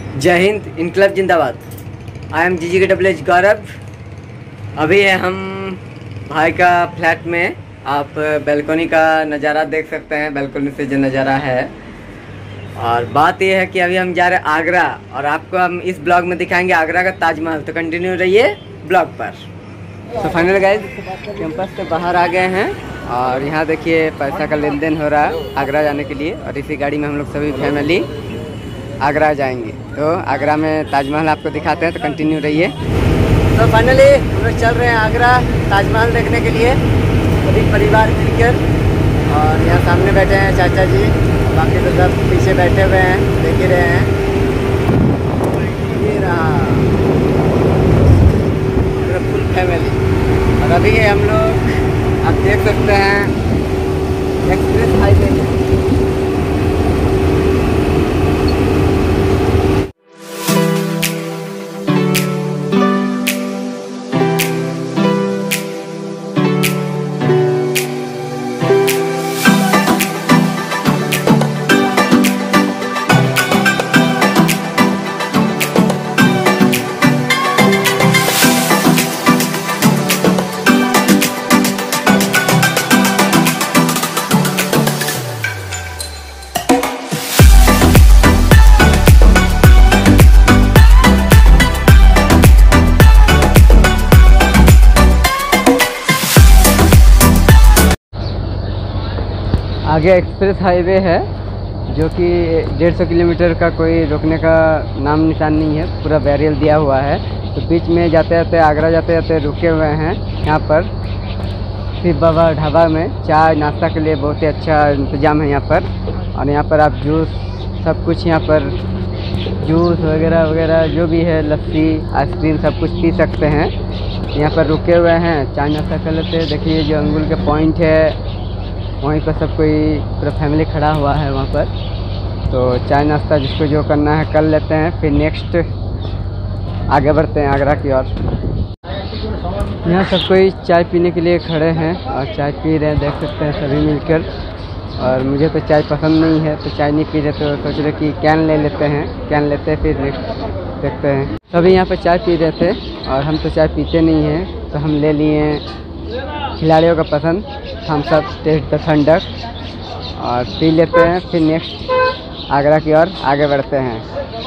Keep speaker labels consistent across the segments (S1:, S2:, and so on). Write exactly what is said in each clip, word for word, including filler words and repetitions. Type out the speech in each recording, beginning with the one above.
S1: जय हिंद, इनकलाब जिंदाबाद। आई एम जी जी के डबल एच गौरव। अभी है हम भाई का फ्लैट में। आप बैल्कोनी का नज़ारा देख सकते हैं, बैल्कोनी से जो नज़ारा है। और बात यह है कि अभी हम जा रहे हैं आगरा, और आपको हम इस ब्लॉग में दिखाएंगे आगरा का ताजमहल। तो कंटिन्यू रहिए ब्लॉग पर। तो फाइनल गाइस, कैंपस से बाहर आ गए हैं और यहाँ देखिए पैसा का लेन देन हो रहा है आगरा जाने के लिए। और इसी गाड़ी में हम लोग सभी फैमिली आगरा जाएंगे। तो आगरा में ताजमहल आपको दिखाते हैं, तो कंटिन्यू रहिए। तो फाइनली हम लोग चल रहे हैं आगरा ताजमहल देखने के लिए, सभी परिवार मिलकर। और यहाँ सामने बैठे हैं चाचा जी, बाकी तो सब पीछे बैठे हुए हैं, देख ही रहे हैं। ये रहा फुल फैमिली। और अभी हम लोग आप देख सकते हैं एक्सप्रेस हाईवे। आगे एक्सप्रेस हाईवे है जो कि डेढ़ सौ किलोमीटर का, कोई रुकने का नाम निशान नहीं है, पूरा बैरियर दिया हुआ है। तो बीच में जाते जाते आगरा जाते जाते रुके हुए हैं यहाँ पर शिव बाबा ढाबा में। चाय नाश्ता के लिए बहुत ही अच्छा इंतज़ाम है यहाँ पर। और यहाँ पर आप जूस, सब कुछ यहाँ पर जूस वगैरह वगैरह जो भी है, लस्सी आइसक्रीम सब कुछ पी सकते हैं। यहाँ पर रुके हुए हैं, चाय नाश्ता कर लेते हैं। देखिए जो अंगुल के पॉइंट है वहीं पर सब कोई पूरा फैमिली खड़ा हुआ है वहाँ पर। तो चाय नाश्ता जिसको जो करना है कर लेते हैं, फिर नेक्स्ट आगे बढ़ते हैं आगरा की ओर। यहाँ सब कोई चाय पीने के लिए खड़े हैं और चाय पी रहे हैं, देख सकते हैं सभी मिलकर। और मुझे तो चाय पसंद नहीं है, तो चाय नहीं पी रहे, तो सोच रहे कि कैन ले लेते हैं। कैन लेते हैं, फिर देखते हैं। सभी यहाँ पर चाय पी रहे थे और हम तो चाय पीते नहीं हैं, तो हम ले लिए खिलाड़ियों का पसंद Thums Up taste the thunder, और पी लेते हैं। फिर नेक्स्ट आगरा की ओर आगे बढ़ते हैं।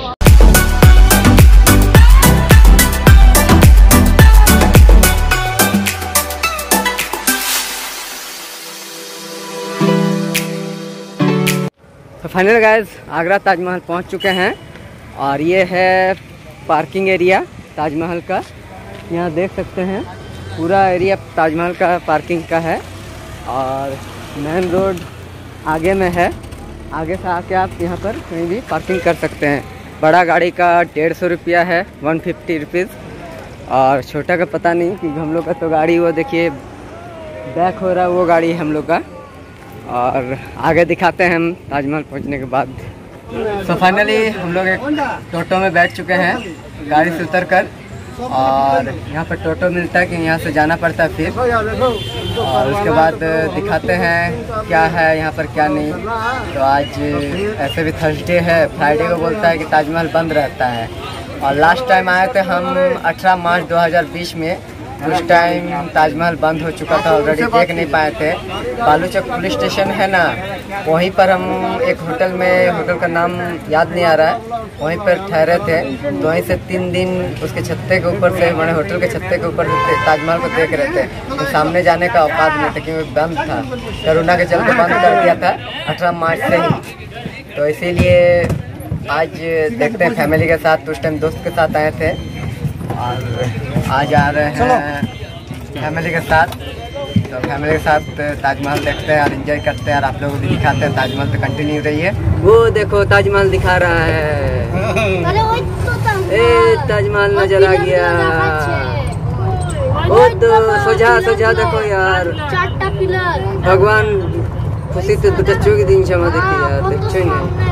S1: तो फाइनल गाइस, आगरा ताजमहल पहुंच चुके हैं। और ये है पार्किंग एरिया ताजमहल का। यहाँ देख सकते हैं पूरा एरिया ताजमहल का पार्किंग का है। और मेन रोड आगे में है, आगे से आके आप यहाँ पर कहीं भी पार्किंग कर सकते हैं। बड़ा गाड़ी का डेढ़ सौ रुपया है, वन फिफ्टी रुपीज़। और छोटा का पता नहीं, क्योंकि हम लोग का तो गाड़ी वो देखिए बैक हो रहा है, वो गाड़ी है हम लोग का। और आगे दिखाते हैं हम ताजमहल पहुँचने के बाद। तो फाइनली हम लोग एक टोटो में बैठ चुके हैं गाड़ी से उतर कर। और यहाँ पर टोटो मिलता है कि यहाँ से जाना पड़ता है फिर। और उसके बाद दिखाते हैं क्या है यहाँ पर क्या नहीं। तो आज ऐसे भी थर्सडे है, फ्राइडे को बोलता है कि ताजमहल बंद रहता है। और लास्ट टाइम आए थे हम अठारह मार्च दो हज़ार बीस में, उस टाइम ताजमहल बंद हो चुका था, ऑलरेडी देख नहीं पाए थे। बालूचक पुलिस स्टेशन है ना, वहीं पर हम एक होटल में, होटल का नाम याद नहीं आ रहा है, वहीं पर ठहरे थे। तो वहीं से तीन दिन उसके छत्ते के ऊपर से, हमारे होटल के छत्ते के ऊपर से ताजमहल को देख रहे थे। तो सामने जाने का औकात नहीं था क्योंकि बंद था, कोरोना के चलते बंद कर दिया था अठारह मार्च से ही। तो इसीलिए आज देखते हैं फैमिली के साथ, उस टाइम दोस्त के साथ आए थे और आज आ रहे हैं फैमिली के साथ। तो फैमिली के साथ ताजमहल देखते हैं और एंजॉय करते हैं, और आप लोगों को भी दिखाते हैं ताजमहल। तो कंटिन्यू रहिए। वो देखो ताजमहल दिखा रहा है, ए ताजमहल नजर आ गया। ओ तो सोझा सोझा देखो यार, भगवान खुशी से बच्चों की दिन क्षमा देखी यार, देखो नहीं।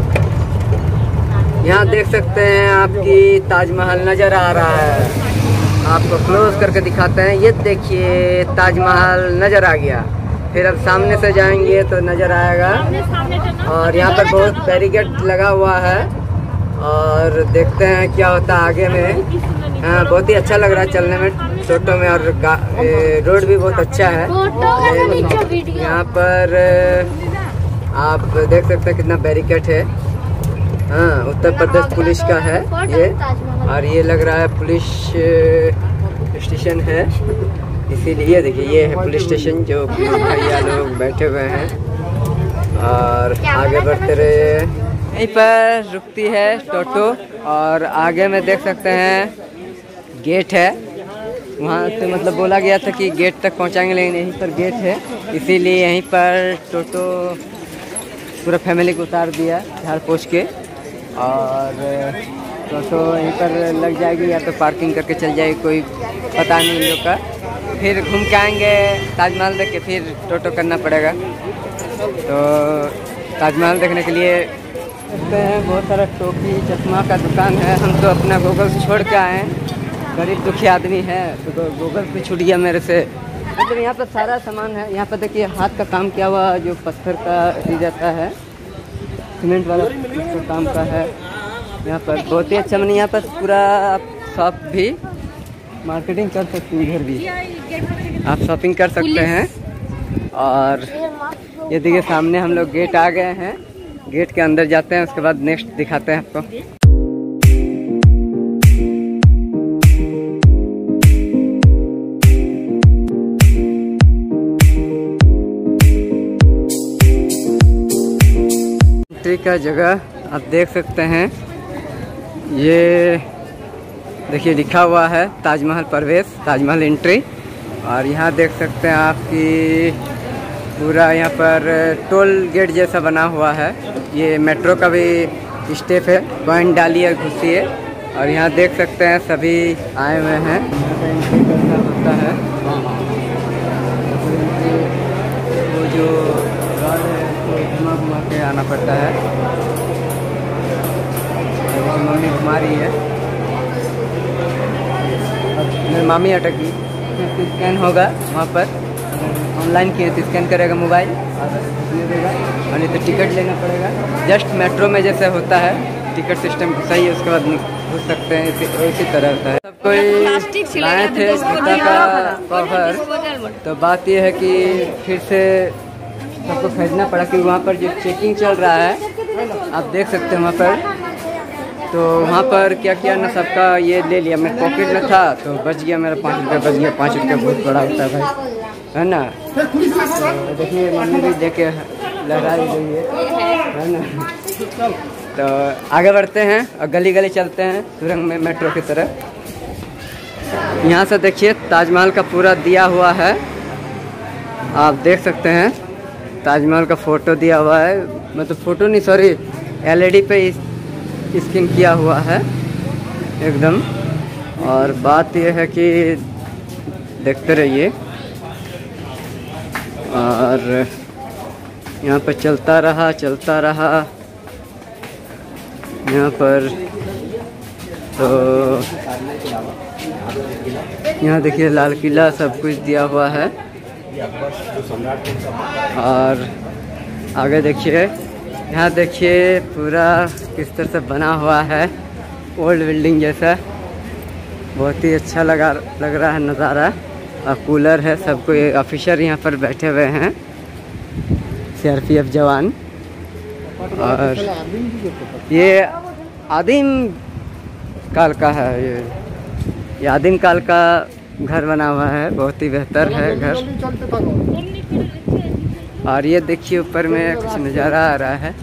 S1: यहाँ देख सकते हैं आपकी ताजमहल नज़र आ रहा है। आपको क्लोज करके दिखाते हैं, ये देखिए ताजमहल नज़र आ गया। फिर अब सामने से जाएंगे तो नज़र आएगा। और यहाँ पर बहुत बैरिकेड लगा हुआ है और और देखते हैं क्या होता है आगे में। हाँ, बहुत ही अच्छा लग रहा है चलने में टोटो में, और रोड भी बहुत अच्छा है। यहाँ पर आप देख सकते हैं कितना बैरिकेड है। हाँ, उत्तर प्रदेश पुलिस का है ये, और ये लग रहा है पुलिस स्टेशन है, इसीलिए देखिए ये है पुलिस स्टेशन जो भैया लोग बैठे हुए हैं और आगे बढ़ते रहे। यहीं पर रुकती है टोटो, और आगे में देख सकते हैं गेट है। वहाँ से मतलब बोला गया था कि गेट तक पहुँचाएंगे, लेकिन यहीं पर गेट है, इसीलिए यहीं पर टोटो पूरा फैमिली को उतार दिया झाड़ पोछ के, और टोटो यहीं पर लग जाएगी या तो पार्किंग करके चल जाएगी, कोई पता नहीं इन लोग का। फिर घूम के आएंगे ताजमहल देख के, फिर टोटो करना पड़ेगा। तो ताजमहल देखने के लिए देखते हैं, बहुत सारा टोपी चश्मा का दुकान है। हम तो अपना गूगल से छोड़ के आए हैं, गरीब दुखी आदमी है तो गूगल पे छूट गया मेरे से। मतलब यहाँ पर सारा सामान है। यहाँ पर देखिए हाथ का काम किया हुआ जो पत्थर का दी जाता है, सीमेंट वाला काम का है। यहाँ पर बहुत ही अच्छा, मैंने यहाँ पर पूरा शॉप भी मार्केटिंग कर सकते हैं, इधर भी आप शॉपिंग कर सकते हैं। और ये देखिए सामने हम लोग गेट आ गए हैं, गेट के अंदर जाते हैं, उसके बाद नेक्स्ट दिखाते हैं आपको। एंट्री का जगह आप देख सकते हैं, ये देखिए लिखा हुआ है ताजमहल प्रवेश, ताजमहल एंट्री। और यहाँ देख सकते हैं आपकी पूरा यहाँ पर टोल गेट जैसा बना हुआ है। ये मेट्रो का भी स्टेप है, पॉइंट डालिए घुसिए। और यहाँ देख सकते हैं सभी आए हुए हैं, यहाँ पर एंट्री करना होता है। वो जो गार्ड है उसको घुमा घुमा के आना पड़ता है। मम्मी घुमा रही है, मेरी मामी अटकी। स्कैन होगा वहाँ पर, ऑनलाइन किए तो स्कैन करेगा मोबाइल और दे देगा, और नहीं तो टिकट लेना पड़ेगा। जस्ट मेट्रो में जैसे होता है टिकट सिस्टम सही है, उसके बाद घुस सकते हैं, इसी, इसी तरह होता है। सब कोई लाए थे जूता का कवर, तो बात यह है कि फिर से सबको खरीदना पड़ा, क्योंकि वहाँ पर जो चेकिंग चल रहा है आप देख सकते हैं वहाँ पर। तो वहाँ पर क्या किया ना, सबका ये ले लिया। मैं पॉकेट में था तो बच गया मेरा, पाँच रुपये बच गया। पाँच रुपये बहुत बड़ा होता है भाई, है ना। तो देखिए मम्मी भी लेके लहरा रही है, है ना। तो आगे बढ़ते हैं और गली गली चलते हैं सुरंग में मेट्रो की तरफ। यहाँ से देखिए ताजमहल का पूरा दिया हुआ है, आप देख सकते हैं ताजमहल का फ़ोटो दिया हुआ है। मतलब फ़ोटो नहीं, सॉरी, एलईडी पे स्कैन किया हुआ है एकदम। और बात यह है कि देखते रहिए। और यहाँ पर चलता रहा चलता रहा यहाँ पर। तो यहाँ देखिए लाल किला सब कुछ दिया हुआ है। और आगे देखिए, यहाँ देखिए पूरा किस तरह से बना हुआ है, ओल्ड बिल्डिंग जैसा। बहुत ही अच्छा लगा लग रहा है नज़ारा। और कूलर है, सबको ये ऑफिसर यहाँ पर बैठे हुए हैं, सीआरपीएफ जवान। और ये आदिम काल का है, ये ये आदिम काल का घर बना हुआ है, बहुत ही बेहतर है घर। और ये देखिए ऊपर में कुछ नज़ारा आ रहा है।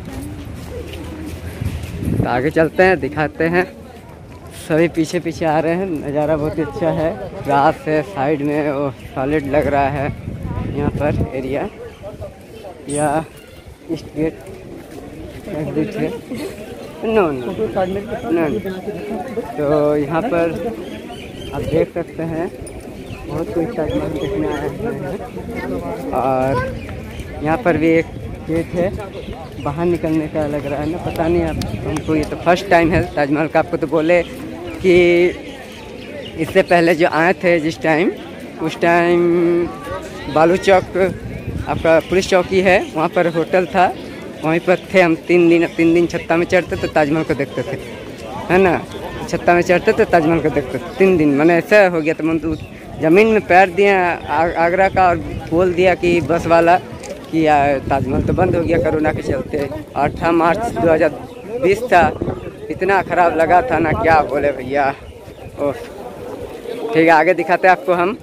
S1: तो आगे चलते हैं, दिखाते हैं। सभी पीछे पीछे आ रहे हैं, नज़ारा बहुत ही अच्छा है। रात से साइड में वो सॉलिड लग रहा है यहाँ पर एरिया, या ईस्ट गेट एग्जिट है। नो नो नो तो यहाँ पर आप देख सकते हैं बहुत कुछ ताजमहल देखने आए हैं। और यहाँ पर भी एक गेट है, बाहर निकलने का लग रहा है ना, पता नहीं आप हमको। ये तो फर्स्ट टाइम है ताजमहल का। आपको तो बोले कि इससे पहले जो आए थे जिस टाइम, उस टाइम बालू चौक आपका पुलिस चौकी है, वहाँ पर होटल था, वहीं पर थे हम। तीन दिन तीन दिन छत्ता में चढ़ते तो ताजमहल को देखते थे। है ना, छत्ता में चढ़ते थे ताजमहल को देखते तीन दिन। मैंने ऐसा हो गया था, मन तो ज़मीन में पैर दिया आगरा का और बोल दिया कि बस वाला कि ताजमहल तो बंद हो गया कोरोना के चलते। अठारह मार्च दो हज़ार बीस था, इतना ख़राब लगा था ना, क्या बोले भैया। ओह ठीक है, आगे दिखाते हैं आपको हम।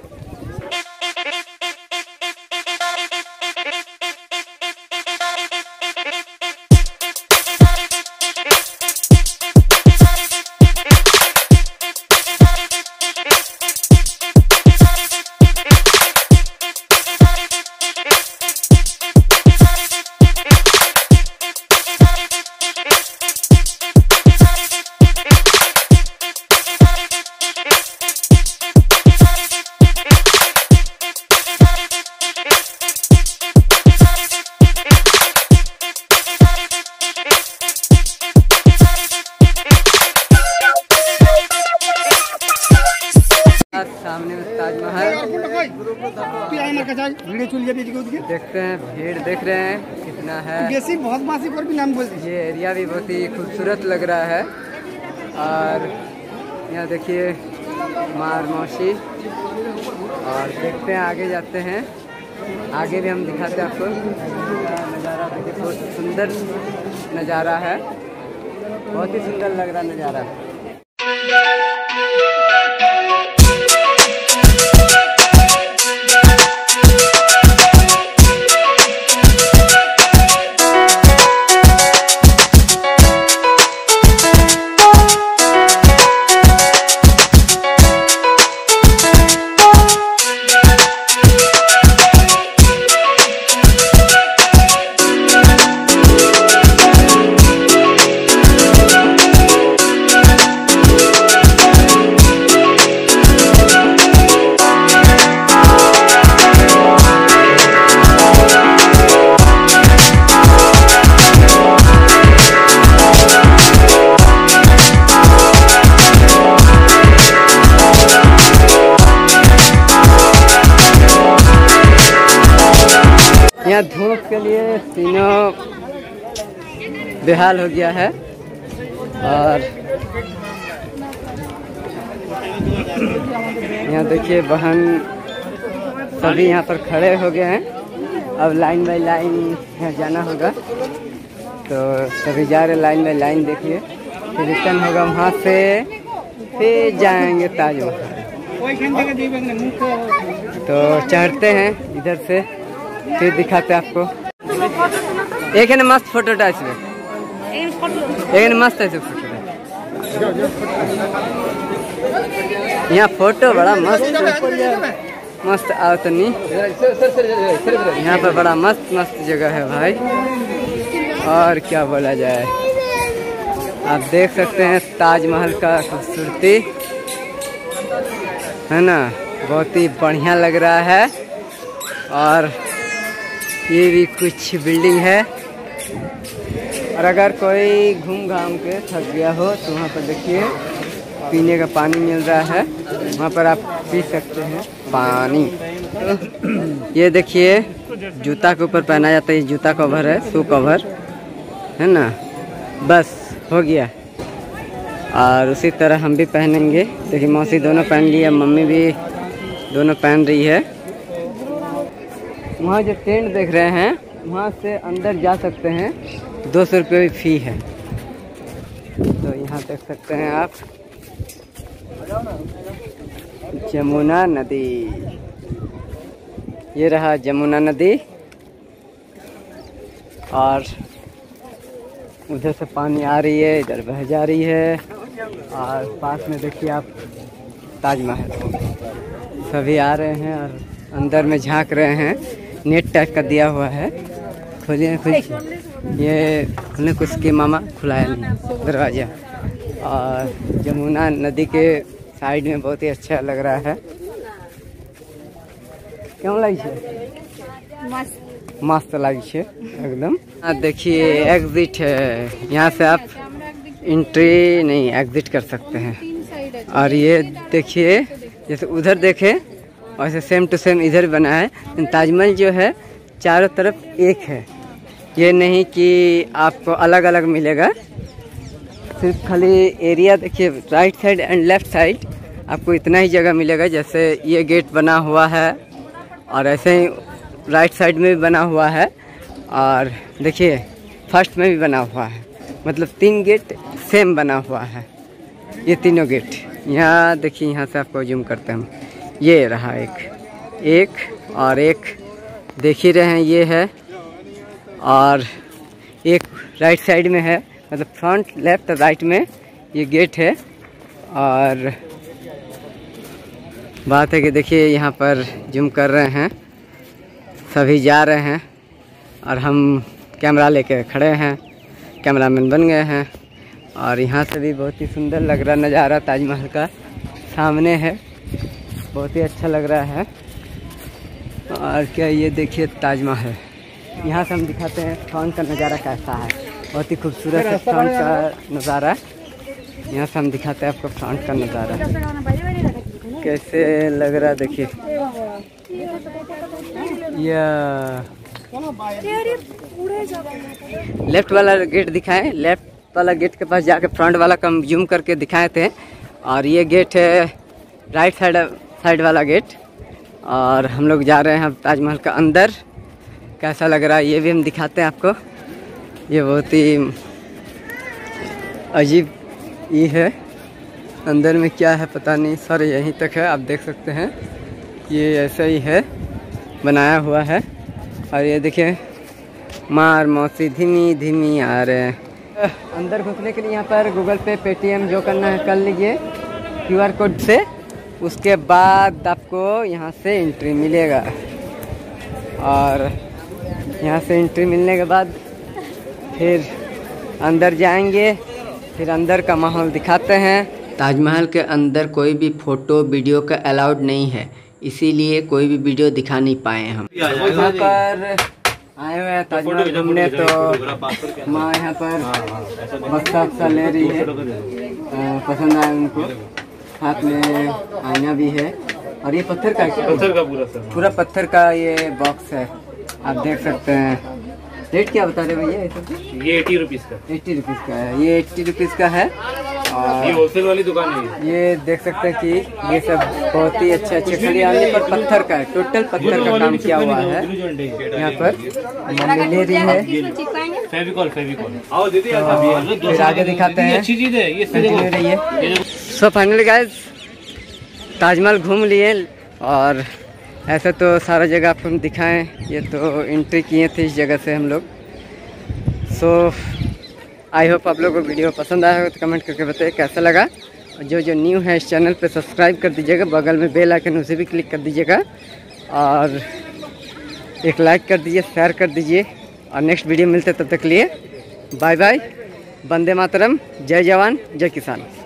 S1: सामने में ताजमहल देखते हैं, भीड़ देख रहे हैं कितना है। ये एरिया भी बहुत ही खूबसूरत लग रहा है। और यहाँ देखिए मार मौसी। और देखते हैं, आगे जाते हैं, आगे भी हम दिखाते हैं आपको नज़ारा। देखिए बहुत सुंदर नज़ारा है, बहुत ही सुंदर लग रहा नज़ारा। यहाँ धूप के लिए तीनों बेहाल हो गया है। और यहाँ देखिए बहन सभी यहाँ पर खड़े हो गए हैं। अब लाइन बाई लाइन यहाँ जाना होगा, तो सभी जा रहे लाइन बाई लाइन। देखिए फिर रिटर्न होगा वहाँ से, फिर जाएंगे ताजमहल। तो चढ़ते हैं इधर से, फिर दिखाते हैं आपको। एक है ना मस्त फोटो था इसमें, एक मस्त है फोटो। यहाँ फोटो बड़ा मस्त मस्त आओ तो नहीं, यहाँ पर बड़ा मस्त मस्त जगह है भाई। और क्या बोला जाए, आप देख सकते हैं ताजमहल का खूबसूरती, है ना, बहुत ही बढ़िया लग रहा है। और ये भी कुछ बिल्डिंग है। और अगर कोई घूम घाम के थक गया हो तो वहाँ पर देखिए पीने का पानी मिल रहा है, वहाँ पर आप पी सकते हैं पानी। ये देखिए जूता के ऊपर पहना जाता है, जूता कवर है, शू कवर है ना, बस हो गया। और उसी तरह हम भी पहनेंगे। देखिए मौसी दोनों पहन लिया, मम्मी भी दोनों पहन रही है। वहाँ जो टेंट देख रहे हैं वहाँ से अंदर जा सकते हैं, दो सौ रुपये फी है। तो यहाँ देख सकते हैं आप जमुना नदी, ये रहा जमुना नदी। और उधर से पानी आ रही है, इधर बह जा रही है। और पास में देखिए आप ताजमहल, सभी आ रहे हैं और अंदर में झांक रहे हैं। नेट टाइप का दिया हुआ है, खोलिए खुद ये खुलने कुछ के मामा खुलाया नहीं दरवाजा। और जमुना नदी के साइड में बहुत ही अच्छा लग रहा है। क्यों लगी है? मस्त मस्त लगी है एकदम। देखिए एग्जिट है, यहाँ से आप एंट्री नहीं एग्जिट कर सकते हैं। और ये देखिए जैसे उधर देखे वैसे सेम टू सेम इधर बना है। ताजमहल जो है चारों तरफ एक है, ये नहीं कि आपको अलग अलग मिलेगा। सिर्फ खाली एरिया देखिए, right side and left side आपको इतना ही जगह मिलेगा। जैसे ये गेट बना हुआ है और ऐसे ही राइट साइड में भी बना हुआ है और देखिए फर्स्ट में भी बना हुआ है, मतलब तीन गेट सेम बना हुआ है ये तीनों गेट। यहाँ देखिए, यहाँ से आपको जूम करते हैं हम, ये रहा एक एक और एक देख ही रहे हैं ये है, और एक राइट साइड में है, मतलब फ्रंट लेफ्ट राइट में ये गेट है। और बात है कि देखिए यहाँ पर जूम कर रहे हैं, सभी जा रहे हैं और हम कैमरा लेके खड़े हैं, कैमरामैन बन गए हैं। और यहाँ से भी बहुत ही सुंदर लग रहा नज़ारा ताजमहल का सामने है, बहुत ही अच्छा लग रहा है। और क्या ये देखिए ताजमहल, यहाँ से हम दिखाते हैं फ्रंट का नज़ारा कैसा है, बहुत ही खूबसूरत है फ्रंट का नज़ारा। यहाँ से हम दिखाते हैं आपको फ्रंट का नज़ारा कैसे लग रहा है। देखिए यह लेफ्ट वाला गेट दिखाएं, लेफ्ट वाला गेट के पास जाके फ्रंट वाला का हम जूम करके दिखाए थे। और ये गेट है राइट साइड साइड वाला गेट, और हम लोग जा रहे हैं ताजमहल का अंदर, कैसा लग रहा है ये भी हम दिखाते हैं आपको। ये बहुत ही अजीब ये है, अंदर में क्या है पता नहीं सर, यहीं तक है आप देख सकते हैं, ये ऐसा ही है बनाया हुआ है। और ये देखिए मार मौसी धीमी धीमी आ रहे हैं। अंदर घुसने के लिए यहाँ पर गूगल पे पेटीएम जो करना है कर लीजिए क्यूआर कोड से, उसके बाद आपको यहाँ से एंट्री मिलेगा। और यहाँ से एंट्री मिलने के बाद फिर अंदर जाएंगे, फिर अंदर का माहौल दिखाते हैं। ताजमहल के अंदर कोई भी फ़ोटो वीडियो का अलाउड नहीं है, इसीलिए कोई भी वीडियो दिखा नहीं पाए हम। यहाँ पर आए हुए हैं ताजमहल घूमने, तो माँ यहाँ पर बक्सा वक्सा ले रही है, पसंद आया उनको, हाथ में आईना भी है। और ये पत्थर का है, पत्थर का पूरा सर, पूरा पत्थर का ये बॉक्स है, आप देख सकते हैं। रेट क्या बता रहे भैया ये सब?
S2: ये एटी रुपीज़ का
S1: एट्टी रुपीज़ का है, ये एट्टी रुपीज़ का है। और
S2: ये होलसेल वाली दुकान है।
S1: ये देख सकते हैं कि ये सब बहुत ही अच्छे अच्छे, खाली आने पर पत्थर का है, टोटल पत्थर का काम किया हुआ है। यहाँ पर मम्मी ले रही है
S2: फेविकॉल, फेविकॉल आओ दीदी,
S1: फिर आगे दिखाते हैं,
S2: अच्छी चीज़ है ये,
S1: ले रही है। सो फाइनली गाइस ताजमहल घूम लिए, और ऐसा तो सारा जगह आपको हम दिखाएं, ये तो एंट्री किए थे इस जगह से हम लोग। सो आई होप आप लोगों को वीडियो पसंद आया हो तो कमेंट करके बताइए कैसा लगा। और जो जो न्यू है इस चैनल पे सब्सक्राइब कर दीजिएगा, बगल में बेल आइकन उसे भी क्लिक कर दीजिएगा, और एक लाइक कर दीजिए, शेयर कर दीजिए। और नेक्स्ट वीडियो मिलते तब तक लिए बाय बाय, वंदे मातरम, जय जवान जय किसान।